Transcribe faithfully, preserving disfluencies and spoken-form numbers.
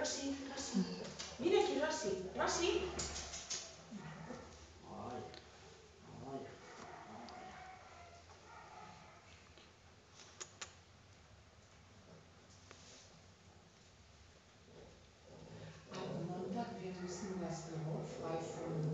Rossi, Rossi. Viene aquí, Rossi. Rossi. Am Montag, wir müssen das Büro frei vom